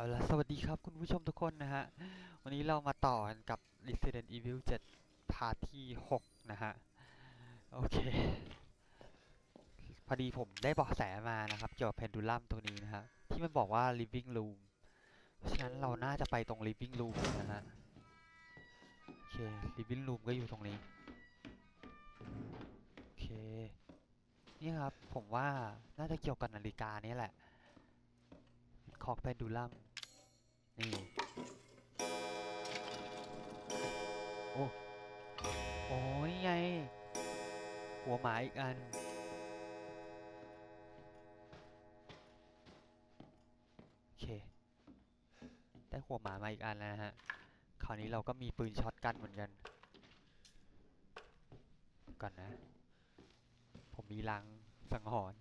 ล่ะสวัสดีครับคุณผู้ชมทุกคนนะฮะวันนี้เรามาต่อกันกับ Resident Evil 7 พาร์ทที่ 6 นะฮะโอเคพอดีผมได้เบาะแสมานะครับเกี่ยวกับเพนดูลัมตัวนี้นะฮะที่มันบอกว่า living room เพราะฉะนั้นเราน่าจะไปตรง living room นะฮะโอเค living room ก็อยู่ตรงนี้โอเคนี่ครับผมว่าน่าจะเกี่ยวกับนาฬิกานี่แหละคอกเพนดูลัมนี่โอ้โอ้นี่ไงหัวหมาอีกอันโอเค ได้หัวหมามาอีกอันแล้วนะฮะคราวนี้เราก็มีปืนช็อตกันเหมือนกันก่อนนะผมมีลังสังหรณ์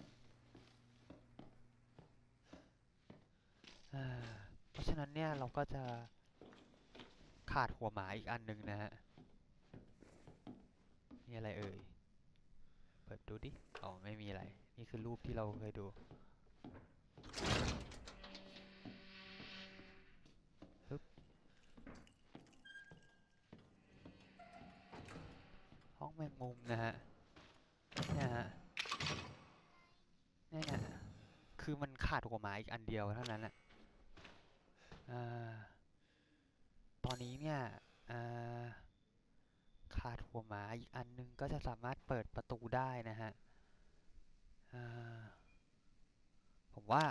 เพราะฉะนั้นเนี่ยเราก็จะขาดหัวหมาอีกอันหนึ่งนะฮะนี่อะไรเอ่ยเปิดดูดิอ๋อไม่มีอะไรนี่คือรูปที่เราเคยดูปึ๊บห้องแมงมุมนะฮะเนี่ยฮะเนี่ยคือมันขาดหัวหมาอีกอันเดียวเท่านั้นแหละอ่าตอนนี้เนี่ยอ่าขาดหัวหมาอีกอันนึงก็จะสามารถเปิดประตูได้นะฮะอ่าผมว่า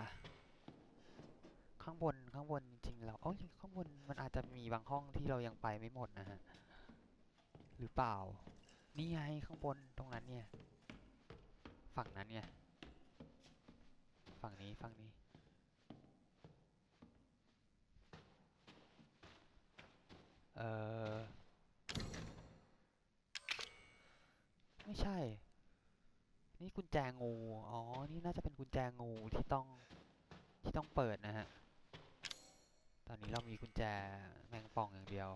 ข้างบนจริงๆเราเอ้ยข้างบนมันอาจจะมีบางห้องที่เรายังไปไม่หมดนะฮะหรือเปล่านี่ไงข้างบนตรงนั้นเนี่ยฝั่งนั้นเนี่ยฝั่งนี้เออไม่ใช่นี่กุญแจงูอ๋อนี่น่าจะเป็นกุญแจงูที่ต้องเปิดนะฮะตอนนี้เรามีกุญแจแมงป่องอย่างเดียว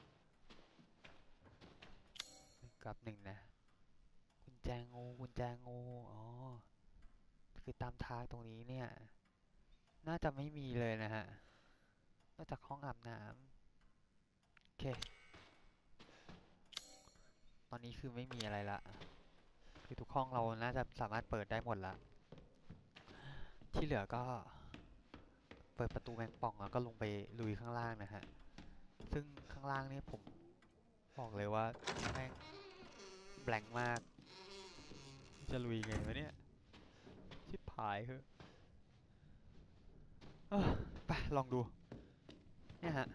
กับหนึ่งนะกุญแจงูอ๋อคือตามทางตรงนี้เนี่ยน่าจะไม่มีเลยนะฮะนอกจากห้องอาบน้ำโอเคตอนนี้คือไม่มีอะไรละคือทุกห้องเราน่าจะสามารถเปิดได้หมดละที่เหลือก็เปิดประตูแมงป่องแล้วก็ลงไปลุยข้างล่างนะฮะซึ่งข้างล่างนี่ผมบอกเลยว่าแม่งแบงค์มากจะลุยไงวะเนี่ยชิบหายคือไปลองดูเนี่ยฮะ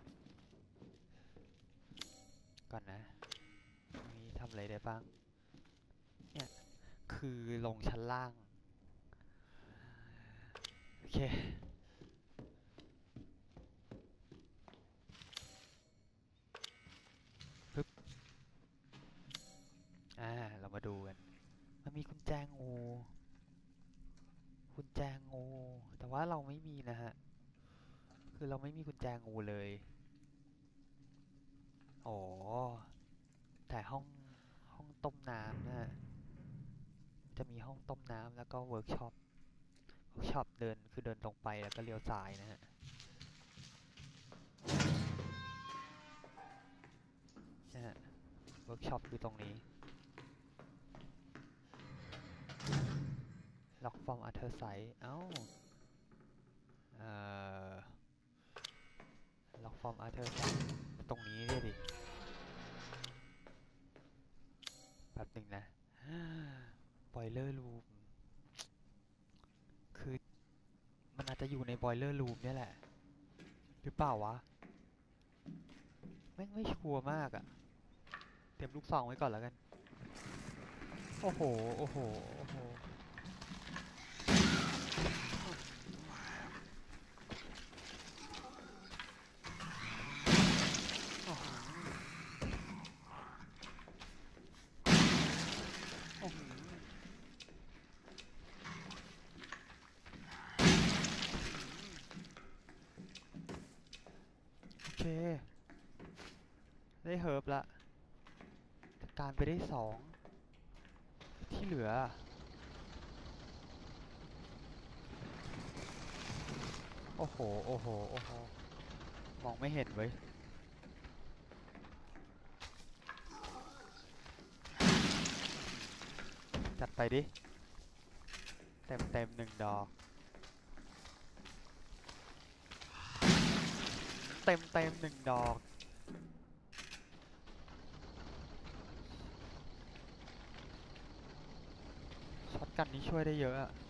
ก่อนนะนี่ทำอะไรได้บ้างเนี่ยคือลงชั้นล่างโอเคปึ๊บเรามาดูกันมันมีกุญแจงูแต่ว่าเราไม่มีนะฮะคือเราไม่มีกุญแจงูเลยอ๋อแต่ห้องต้มน้ำนะจะมีห้องต้มน้ำแล้วก็เวิร์กช็อปเดินตรงไปแล้วก็เลี้ยวซ้ายนะฮะนะฮะเวิร์กช็อปคือตรงนี้ล็อกฟอร์มอัลเทอร์ไซต์เอ้าเอ่อล็อกฟอร์มอัลเทอร์ไซต์ตรงนี้เนี่ยดิแบบหนึ่งนะบอยเลอร์รูมคือมันอาจจะอยู่ในบอยเลอร์รูมเนี่ยแหละหรือเปล่าวะแม่งไม่ชัวร์มากอะเตรียมลูกซองไว้ก่อนแล้วกันโอ้โหโอ้โหโอ้โหโอ้โหโอ้โหโอเคได้เฮิร์บละการไปได้สองที่เหลือโอ้โหโอ้โหโอ้โหมองไม่เห็นเว้ยจัดไปดิเต็มเต็มหนึ่งดอกเต็มเต็มหนึ่งดอกช็อตกันนี้ช่วยได้เยอะอะ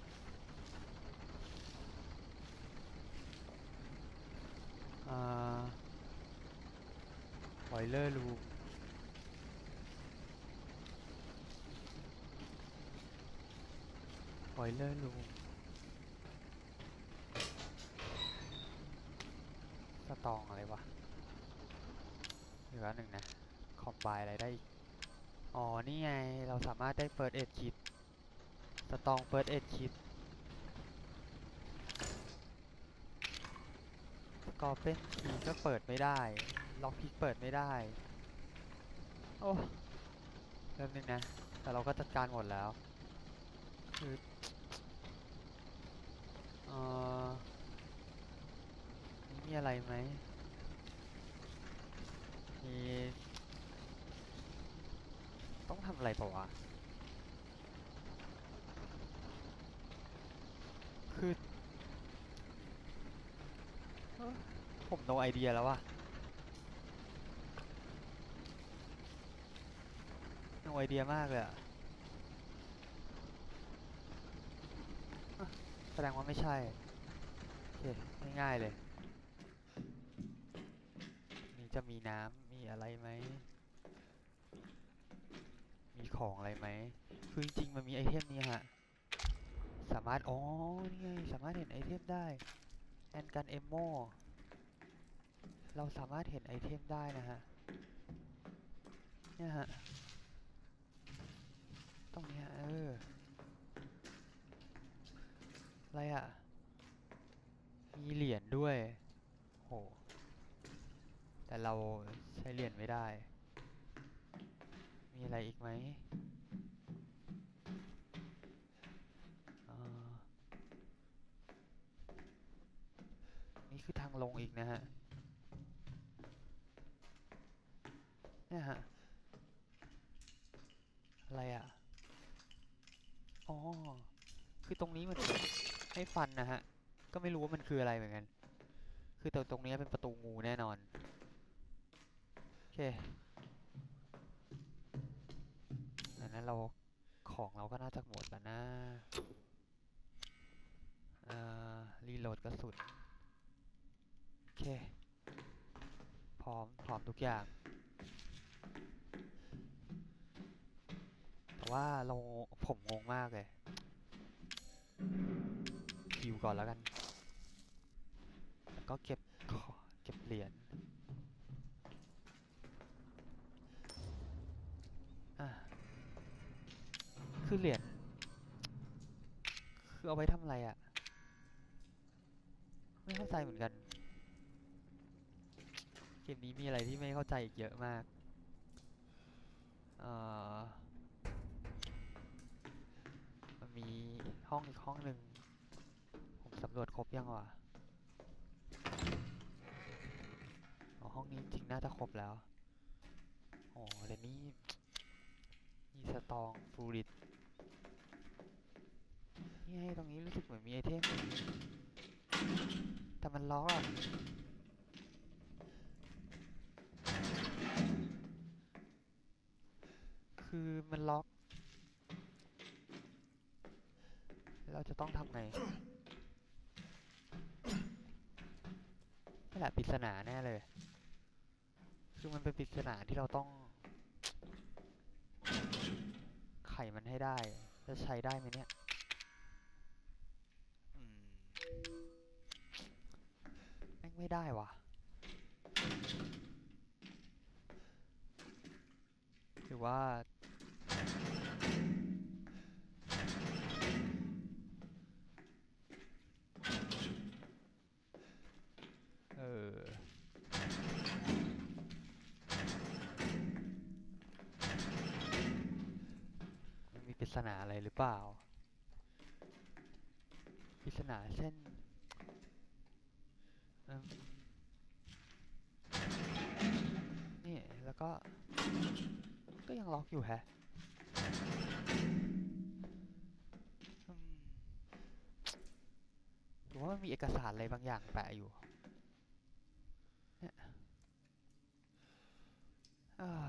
อ่าบอยเลอร์รูมบอยเลอร์รูมสตองอะไรวะเหลือหนึ่งนะคอมไบอะไรได้อีกอ๋อนี่ไงเราสามารถได้เฟิร์สเอดคิดสตองเฟิร์สเอดคิดสกอร์เป็นคีก็เปิดไม่ได้ล็อกพิกเปิดไม่ได้โอ้เริ่มนึงนะแต่เราก็จัดการหมดแล้วคือเอ่อมีอะไรไหมมีต้องทำอะไรเปล่าวะคือเอ้อผม no idea แล้วว่ะ no idea มากเลยอะอ่ะแสดงว่าไม่ใช่โอเคง่ายๆเลยนี่จะมีน้ำมีอะไรไหมมีของอะไรไหมคือจริงๆมันมีไอเทมนี้ฮะสามารถอ๋อนี่ไงสามารถเห็นไอเทมได้แอนกันเอมโมเราสามารถเห็นไอเทมได้นะฮะเนี่ยฮะตรงเนี้ยอะไรอะมีเหรียญด้วยโหแต่เราใช้เหรียญไม่ได้มีอะไรอีกไหมอ่านี่คือทางลงอีกนะฮะเนี่ยฮะอะไรอะอ๋อคือตรงนี้มันให้ฟันนะฮะก็ไม่รู้ว่ามันคืออะไรเหมือนกันคือตรงนี้เป็นประตูงูแน่นอนโอเคดังนั้นเราของเราก็น่าจะหมดแล้วนะรีโหลดกระสุนโอเคพร้อมทุกอย่างแต่ว่าผมงงมากเลยฮิวก่อนแล้วกันแล้วก็เก็บเหรียญอ่ะคือเหรียญคือเอาไว้ทำอะไรอ่ะไม่เข้าใจเหมือนกันเกมนี้มีอะไรที่ไม่เข้าใจอีกเยอะมากเอ่อมันมีห้องอีกห้องหนึ่งผมสำรวจครบยังวะอ๋อห้องนี้จริงน่าจะครบแล้วอ๋อเดี๋ยวนี้มีสตองฟูริตนี่ไงตรงนี้รู้สึกเหมือนมีไอเทมแต่มันล็อกอ่ะคือมันล็อกเราจะต้องทำไงนี่แหละปริศนาแน่เลยคือมันเป็นปริศนาที่เราต้องไขมันให้ได้จะใช้ได้ไหมเนี่ยอืมแม่งไม่ได้วะหรือว่าเออมันมีปริศนาอะไรหรือเปล่าปริศนาเช่นเอิ่มนี่แล้วก็ยังล็อกอยู่แฮะอืมหรือว่ามันมีเอกสารอะไรบางอย่างแปะอยู่เนี่ยอ่า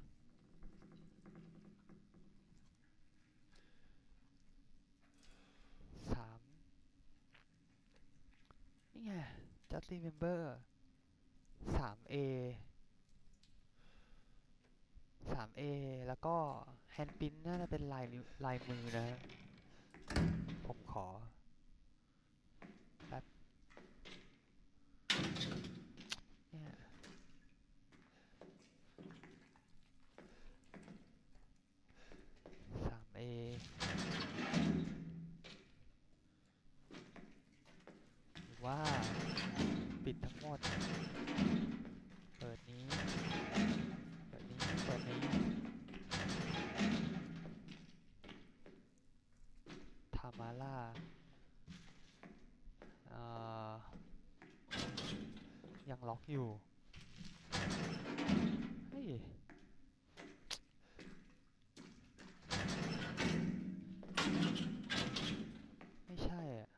สามนี่ไง just remember 3A 3A แล้วก็ hand print น่าจะเป็นลายมือนะฮะผมขอแป๊บเนี่ย 3A หรือว่าปิดทั้งหมดเปิดนี้เปิดนี้เปิดนี้ทามาร่าเอ่อยังล็อกอยู่เฮ้ยไม่ใช่อ่ะ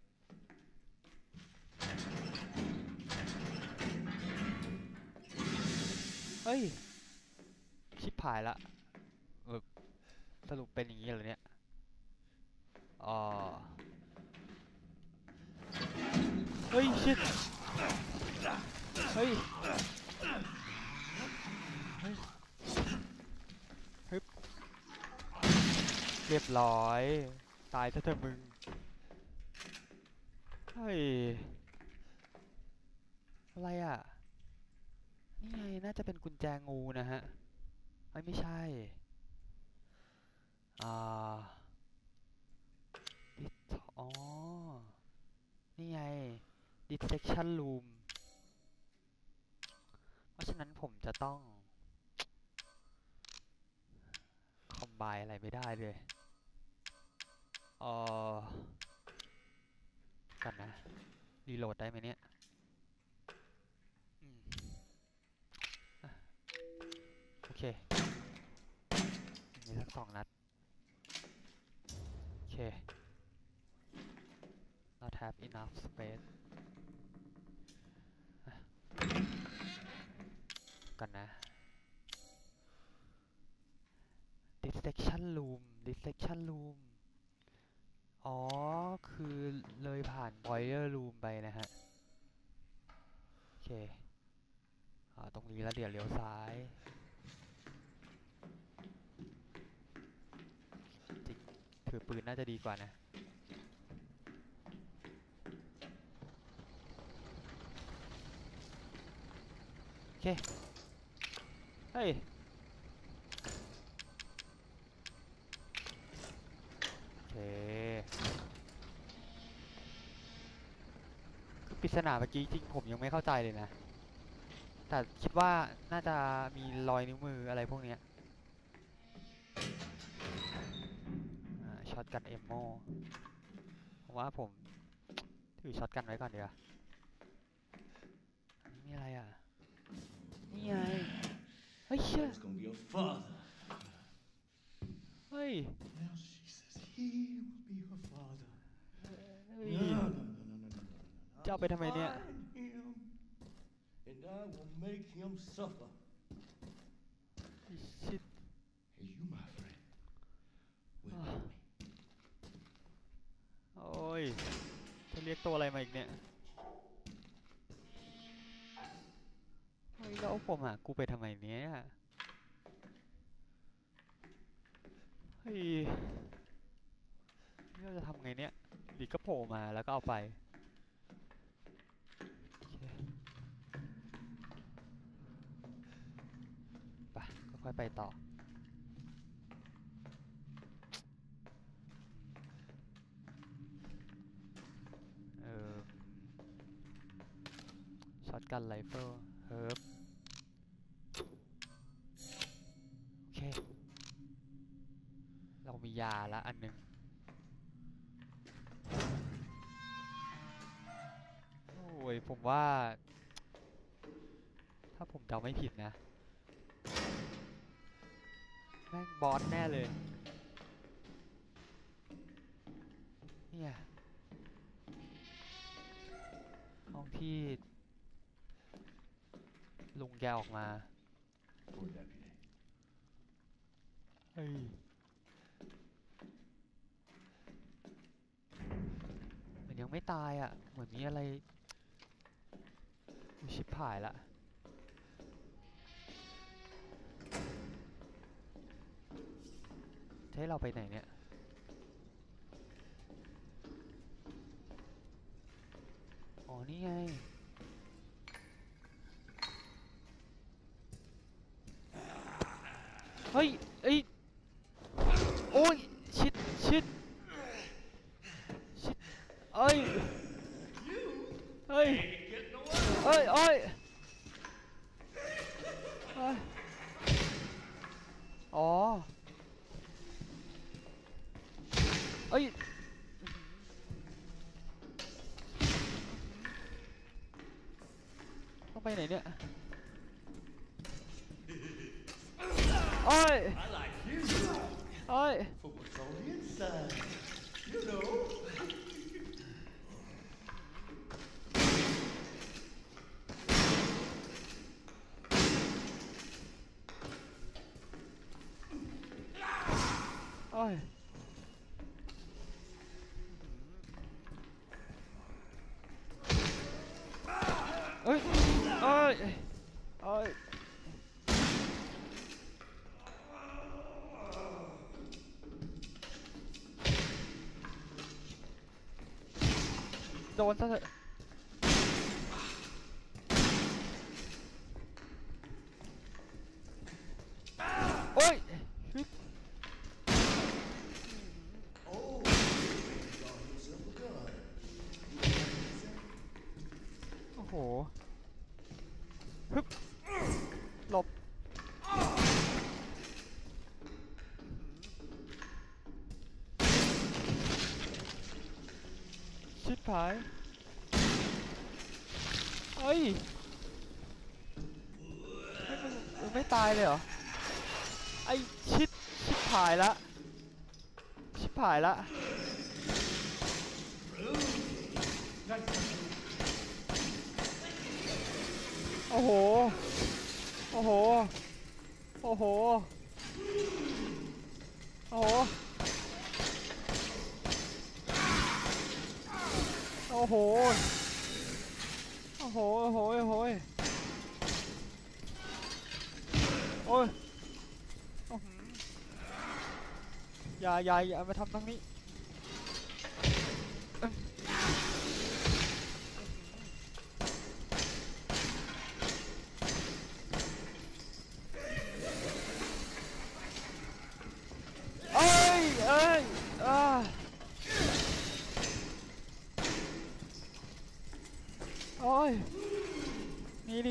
เฮ้ยชิบหายละเออสรุปเป็นอย่างนี้เหรอเนี่ยอ๋อเฮ้ยชิดเฮ้ยเฮ้ยเฮ้ยเรียบร้อยตายซะเถอะมึงเฮ้ยอะไรอ่ะนี่ไงน่าจะเป็นกุญแจงูนะฮะไม่ใช่อ่าดิอ๋อนี่ไง dissection room เพราะฉะนั้นผมจะต้องคอมไบอะไรไม่ได้เลยเออกันนะรีโหลดได้ไหมเนี่ยอืมอ่ะโอเคมีสัก2 นัดโอเค not have enough space อ่ะกันนะ dissection room อ๋อคือเลยผ่าน boiler room ไปนะฮะโอเคตรงนี้แล้วเดี๋ยวเลี้ยวซ้ายจริงถือปืนน่าจะดีกว่านะโอเคเฮ้ยโอเคคือปริศนาเมื่อกี้จริงผมยังไม่เข้าใจเลยนะแต่คิดว่าน่าจะมีรอยนิ้วมืออะไรพวกเนี้ยช็อตกันเอมโมผมว่าผมถือช็อตกันไว้ก่อนเดี๋ยวนี่อะไรอ่ะนี่ไงเฮ้ยเชื่อ It's gonna be your father. เฮ้ย Now she says he will be her father. เฮ้ย No. จะเอาไปทำไมเนี่ย Find him, and I will make him suffer. ชิด And you, my friend, will help me. โอ้ยจะเรียกตัวอะไรมาอีกเนี่ยเฮ้ยแล้วเอาผมหากูไปทำไมเนี่ยเฮ้ยนี่เราจะทำไงเนี่ยดีก็โผล่มาแล้วก็เอาไปโอเคไปก็ค่อยไปต่อเออช็อตกันไรเฟิลเฮิร์บโอเคเรามียาละอันหนึ่งโอ้ยผมว่าถ้าผมเดาไม่ผิดนะแม่งบอสแน่เลยเนี่ยห้องที่ลุงแกออกมา Poor deputy. เฮ้ยเหมือนยังไม่ตายอ่ะเหมือนมีอะไรอุ๊ยชิบหายละจะให้เราไปไหนเนี่ยอ๋อนี่ไงเฮ้ยเอ้ยโอ้ยชิดชิดชิดเอ้ยเฮ้ยเอ้ยเอ้ยเอ้ยอ๋อเอ้ยต้องไปไหนเนี่ยเอ้ย I like you เอ้ย for what's on the inside. You know. เอ้ยเอ้ยเอ้ยเอ้ยโดนซะเถอะโอ้ยฮึบ Oh, you got yourself a gun. โอ้โหฮึบหลบชิบหายเอ้ยเฮ้ยมันไม่ตายเลยเหรอไอ้ชิบหายละชิบหายละโอ้โหโอ้โหโอ้โหโอ้โหโอ้โหโอ้โหโอ้โหโอ้โหโอ้ยอื้อหืออย่ามาทำตรงนี้เอ้ยเอ้ยโอ้ยหนี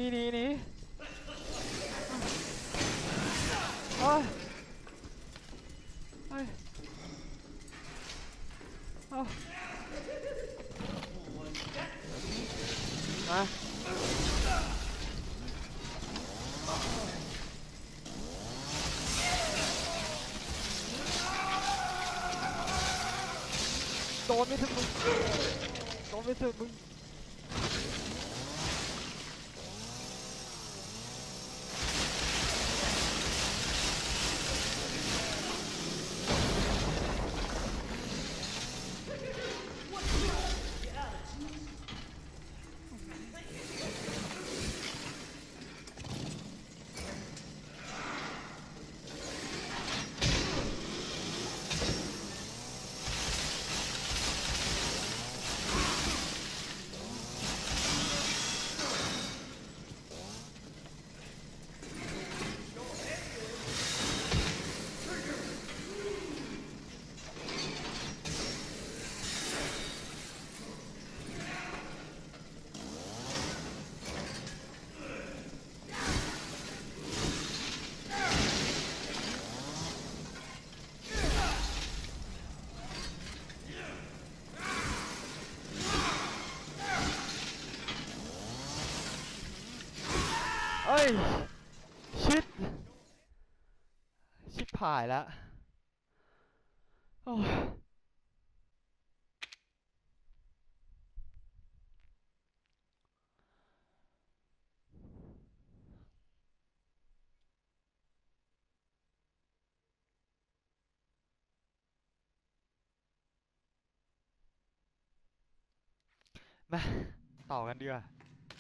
โอ้ยเอ้ยเอามาโดนไม่ถึงมึงโดนไม่ถึงมึงยชิดชิบหายแล้วโอ้ยมาต่อกันดีกว่า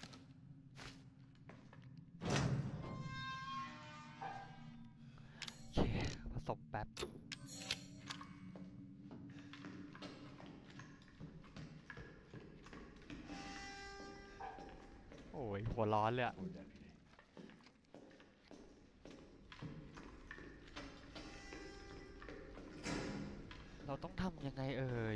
โอเคผสมแป๊บโอ้ยหัวร้อนเลยอะ Poor deputy. เราต้องทำยังไงเอ่ย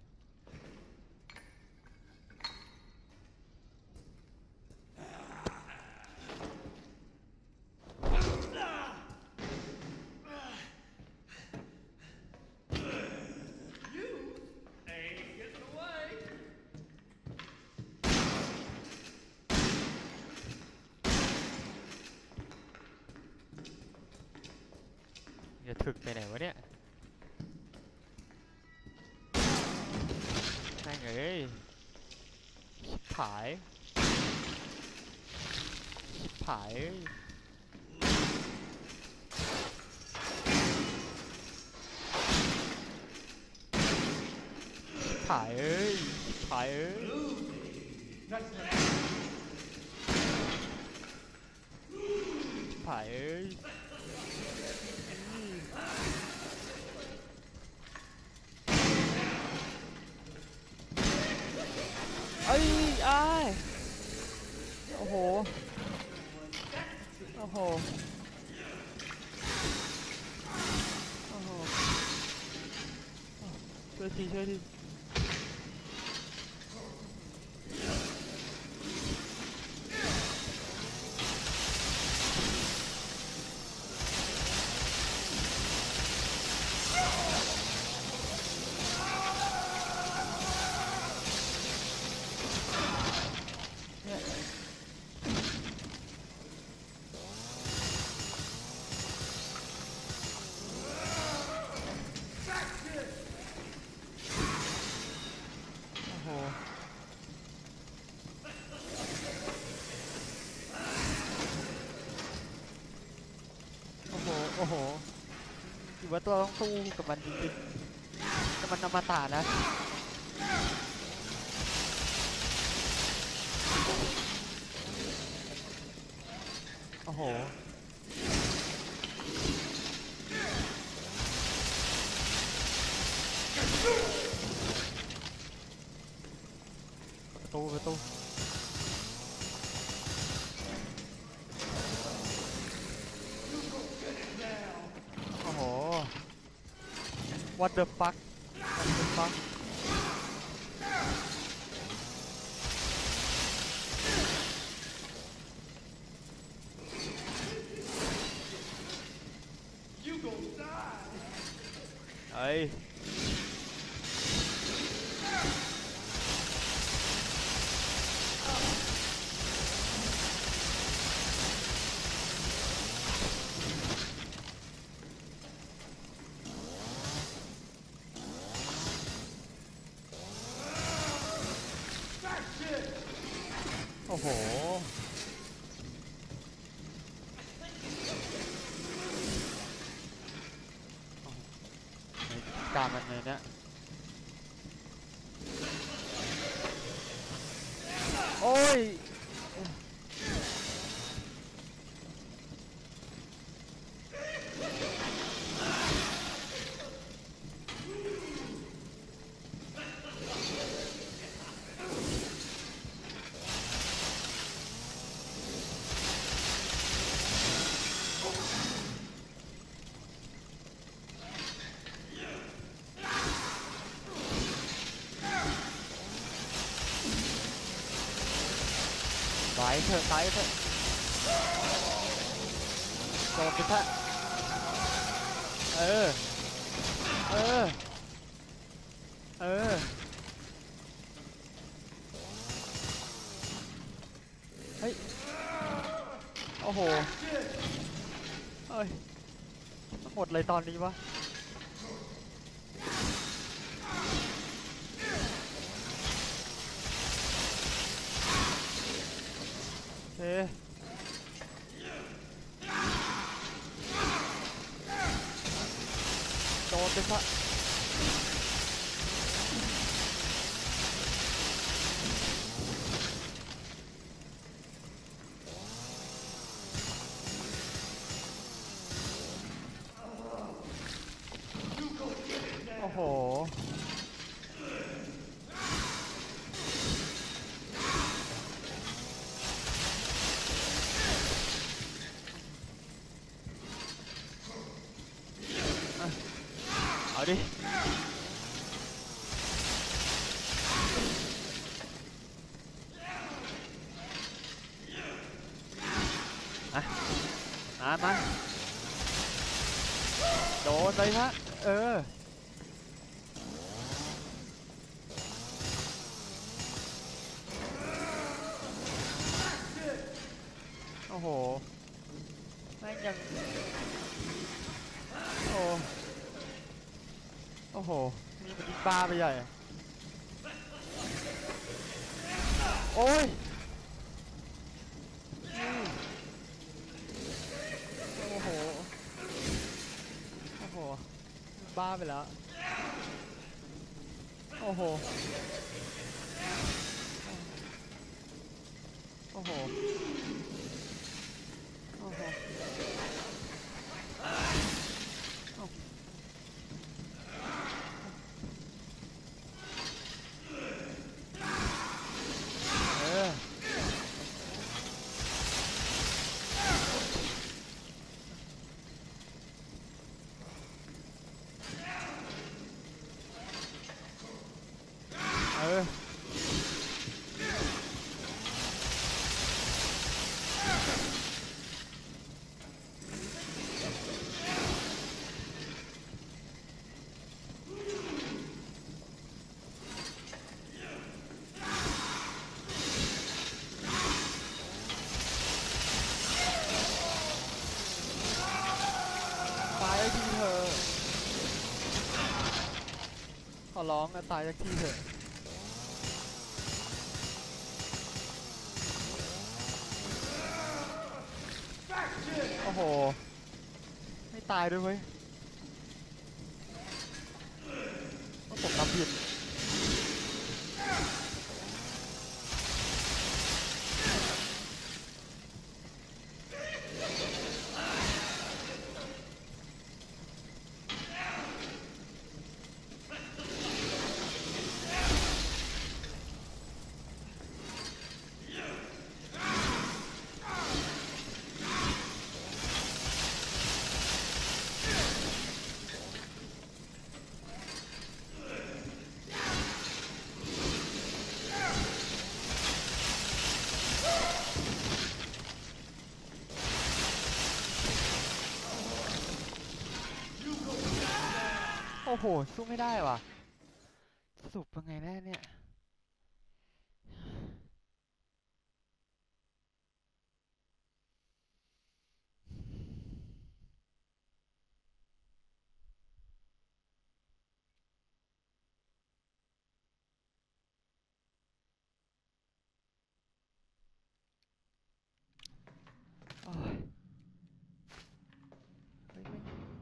จะถึกไปไหนวะเนี่ยนั่งเอ้ยชิบหายชิบหายเอ้ยชิบหายเอ้ยชิบหายเอ้ย That's the ชิบหายเอ้ยเอ้ยอ้ายโอ้โหโอ้โหโอ้โหช่วยทีช่วยทีเนี่ยโอ้โหโอ้โหโอ้โหถือว่าตัวต้องสู้กับมันจริงๆแต่มันอมตะนะ โอ้โหประตู โอ้โห what the fuck what the fuck You gon' die. เอ้ยโอ้โหการมันเลยเนี่ยโอ้ยตายเถอะตายเถอะโดนไปซะเออเออเออเฮ้ยโอ้โหเอ้ยหมดเลยตอนนี้วะเฮ้โดนไปซะโอ้โหเอาดิมาโดนเลยฮะโอ้โหแม่งยังโอ้โหนี่มันยิงบ้าไปใหญ่โอ้ยโอ้โหบ้าไปแล้วโอ้โหโอ้โหตายทีเถอะขอร้องนะตายสักทีเถอะโอ้โหไม่ตายด้วยเว้ยว่าผมทำผิดโอ้โหสู้ไม่ได้ว่ะสรุปเป็นไงแน่เนี่ยโอ้ยเฮ้ย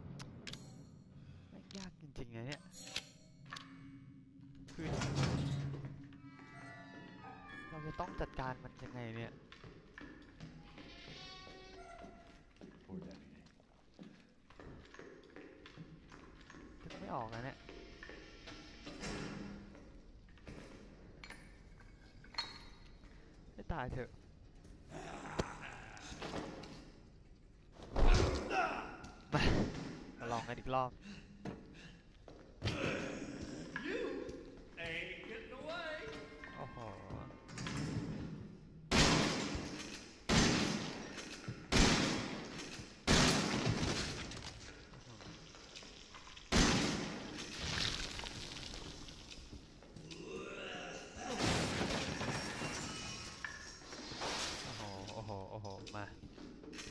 ไม่ยากจริงๆนะเนี่ยคือเราจะต้องจัดการมันยังไงเนี่ย Poor deputy. นึกไม่ออกนะเนี่ยให้ตายเถอะมาลองกันอีกรอบ Ain't getting away. โอ้โหโอ้โหมา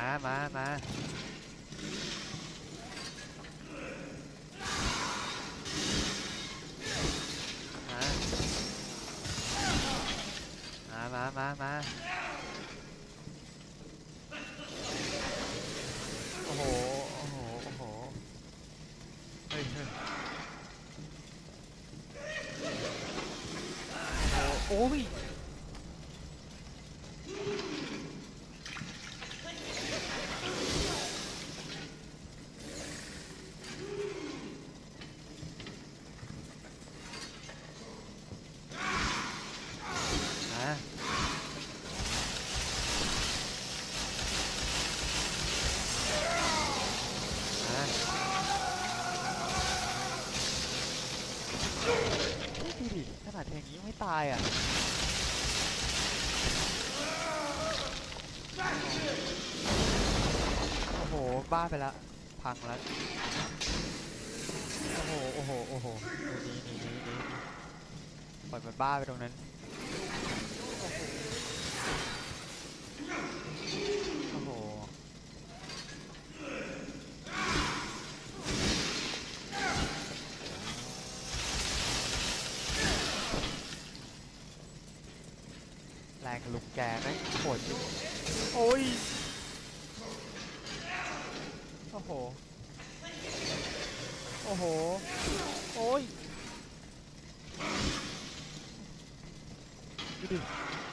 มามาโอ้โหเฮ้ยโอ้ยดูดิขนาดแทงนี้ยังไม่ตายอ่ะโอ้โหบ้าไปละพังแล้วโอ้โหหนีปล่อยมันบ้าไปตรงนั้นโอ้โหแรงลุกแกแม่งโหดจริงโอ้ยโอ้โหโอ้ยดูดิ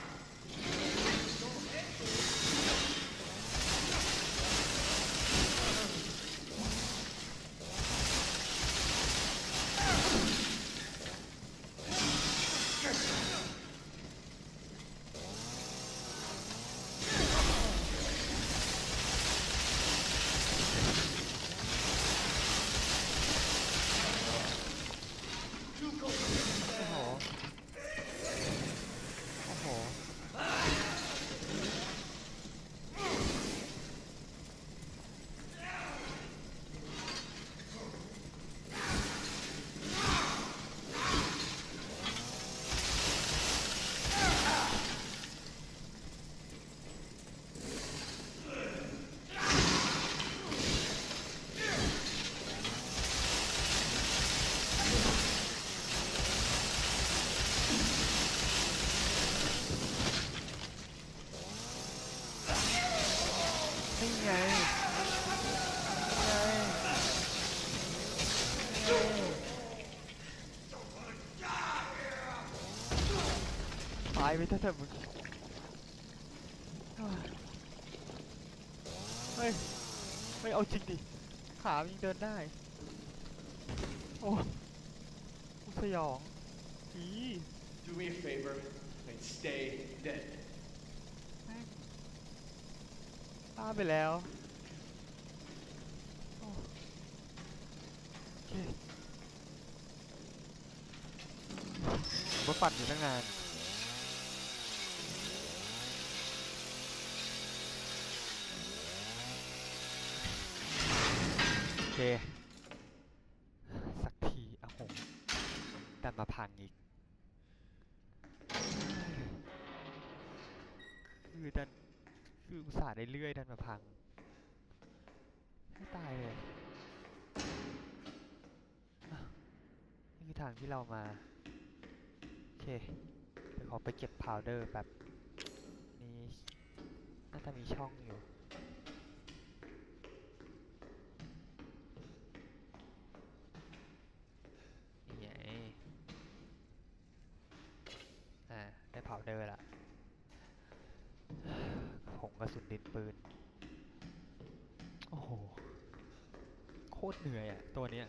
โอ้โหนี่ไงตายไปเถอะมึงเฮ้ยเอาจริงดิขามันยังเดินได้โอ้สยองอี Do me a favor and stay dead. แม่งตายไปแล้วโอเคผมก็ปั่นอยู่ตั้งนานโอเคสักทีอ่ะโหดันมาพังอีกคืออุตส่าห์ได้เลื่อยดันมาพังให้ตายเลยอ่ะนี่คือทางที่เรามาโอเคเดี๋ยวขอไปเก็บพาวเดอร์แบบนี้น่าจะมีช่องอยู่นี่ไงได้พาวเดอร์ละผงกระสุนดินปืนโอ้โหโคตรเหนื่อยอ่ะตัวเนี้ย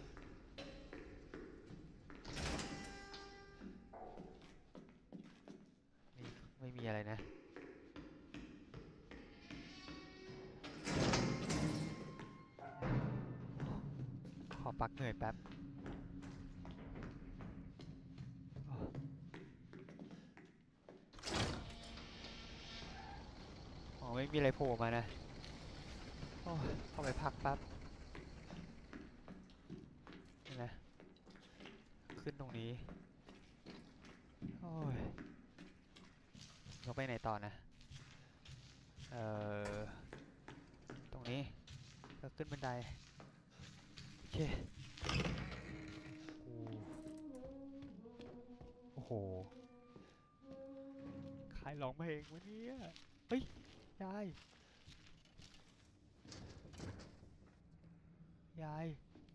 นี่ไม่มีอะไรนะขอพักเหนื่อยแป๊บอ๋อไม่มีอะไรโผล่มานะโอ้ยเข้าไปพักแป๊บนี่นะขึ้นตรงนี้โอ้ยเราไปไหนต่อนะเออขึ้นบันไดโอเคโอ้โหใครร้องเพลงวะเนี่ยเฮ้ยยายยาย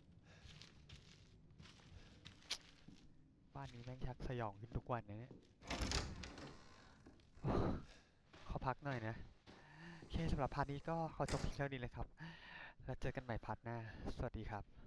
บ้านนี้แม่งชักสยองขึ้นทุกวันนะเนี่ยขอพักหน่อยนะโอเคสำหรับพาร์ทนี้ก็ขอจบเพียงเท่านี้เลยครับแล้วเจอกันใหม่พาร์ทหน้าสวัสดีครับ